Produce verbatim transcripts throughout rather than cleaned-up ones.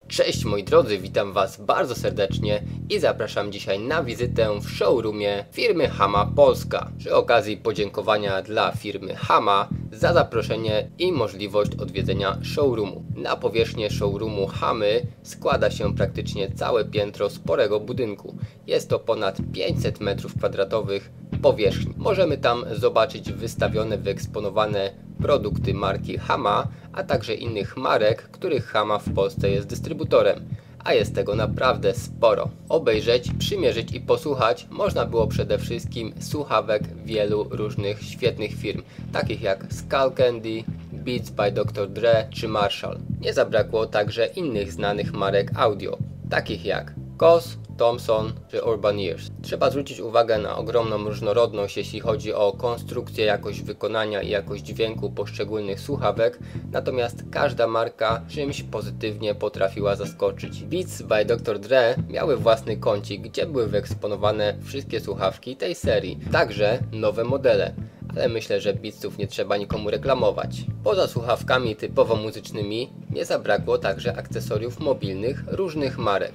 Cześć moi drodzy, witam Was bardzo serdecznie i zapraszam dzisiaj na wizytę w showroomie firmy Hama Polska. Przy okazji podziękowania dla firmy Hama za zaproszenie i możliwość odwiedzenia showroomu. Na powierzchnię showroomu Hamy składa się praktycznie całe piętro sporego budynku. Jest to ponad pięćset metrów kwadratowych powierzchni. Możemy tam zobaczyć wystawione, wyeksponowane produkty marki Hama, a także innych marek, których Hama w Polsce jest dystrybutorem, a jest tego naprawdę sporo. Obejrzeć, przymierzyć i posłuchać można było przede wszystkim słuchawek wielu różnych świetnych firm, takich jak Skullcandy, Beats by doktor Dre czy Marshall. Nie zabrakło także innych znanych marek audio, takich jak Koss, Thomson czy Urban Ears. Trzeba zwrócić uwagę na ogromną różnorodność, jeśli chodzi o konstrukcję, jakość wykonania i jakość dźwięku poszczególnych słuchawek, natomiast każda marka czymś pozytywnie potrafiła zaskoczyć. Beats by doktor Dre miały własny kącik, gdzie były wyeksponowane wszystkie słuchawki tej serii, także nowe modele. Ale myślę, że Beatsów nie trzeba nikomu reklamować. Poza słuchawkami typowo muzycznymi nie zabrakło także akcesoriów mobilnych różnych marek.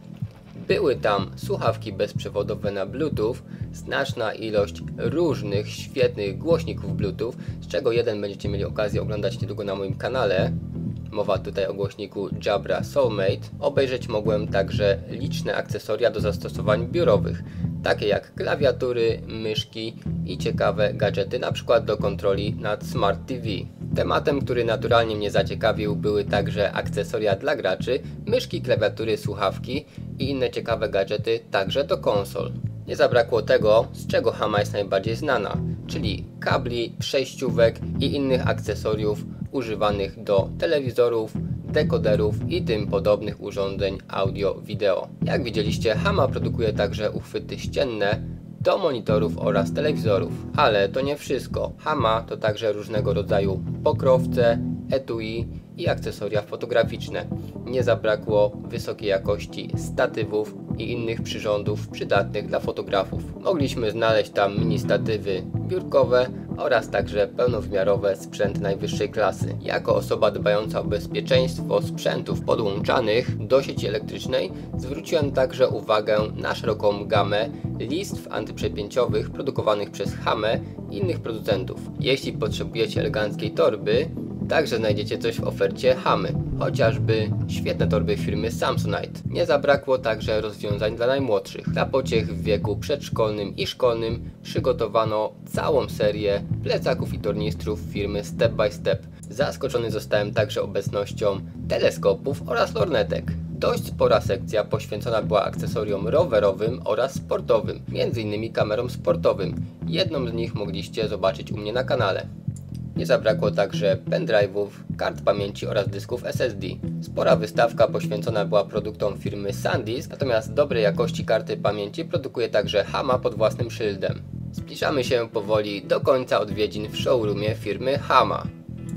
Były tam słuchawki bezprzewodowe na Bluetooth, znaczna ilość różnych świetnych głośników Bluetooth, z czego jeden będziecie mieli okazję oglądać niedługo na moim kanale. Mowa tutaj o głośniku Jabra Soulmate. Obejrzeć mogłem także liczne akcesoria do zastosowań biurowych, takie jak klawiatury, myszki i ciekawe gadżety, np. do kontroli nad Smart T V. Tematem, który naturalnie mnie zaciekawił, były także akcesoria dla graczy, myszki, klawiatury, słuchawki i inne ciekawe gadżety także do konsol. Nie zabrakło tego, z czego Hama jest najbardziej znana, czyli kabli, przejściówek i innych akcesoriów używanych do telewizorów, dekoderów i tym podobnych urządzeń audio-wideo. Jak widzieliście, Hama produkuje także uchwyty ścienne do monitorów oraz telewizorów. Ale to nie wszystko. Hama to także różnego rodzaju pokrowce, etui i akcesoria fotograficzne. Nie zabrakło wysokiej jakości statywów i innych przyrządów przydatnych dla fotografów. Mogliśmy znaleźć tam mini statywy biurkowe oraz także pełnowymiarowe sprzęt najwyższej klasy. Jako osoba dbająca o bezpieczeństwo sprzętów podłączanych do sieci elektrycznej zwróciłem także uwagę na szeroką gamę listw antyprzepięciowych produkowanych przez Hamę i innych producentów. Jeśli potrzebujecie eleganckiej torby, także znajdziecie coś w ofercie Hamy, chociażby świetne torby firmy Samsonite. Nie zabrakło także rozwiązań dla najmłodszych. Dla pociech w wieku przedszkolnym i szkolnym przygotowano całą serię plecaków i tornistrów firmy Step by Step. Zaskoczony zostałem także obecnością teleskopów oraz lornetek. Dość spora sekcja poświęcona była akcesoriom rowerowym oraz sportowym, między innymi kamerom sportowym. Jedną z nich mogliście zobaczyć u mnie na kanale. Nie zabrakło także pendrive'ów, kart pamięci oraz dysków S S D. Spora wystawka poświęcona była produktom firmy SanDisk, natomiast dobrej jakości karty pamięci produkuje także Hama pod własnym szyldem. Zbliżamy się powoli do końca odwiedzin w showroomie firmy Hama.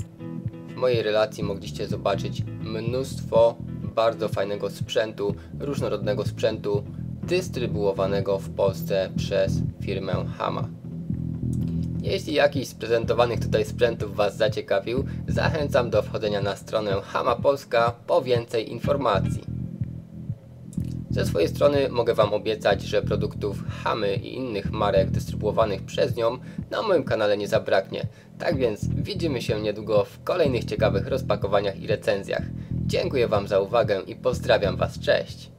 W mojej relacji mogliście zobaczyć mnóstwo bardzo fajnego sprzętu, różnorodnego sprzętu dystrybuowanego w Polsce przez firmę Hama. Jeśli jakiś z prezentowanych tutaj sprzętów Was zaciekawił, zachęcam do wchodzenia na stronę Hama Polska po więcej informacji. Ze swojej strony mogę Wam obiecać, że produktów Hamy i innych marek dystrybuowanych przez nią na moim kanale nie zabraknie. Tak więc widzimy się niedługo w kolejnych ciekawych rozpakowaniach i recenzjach. Dziękuję Wam za uwagę i pozdrawiam Was, cześć!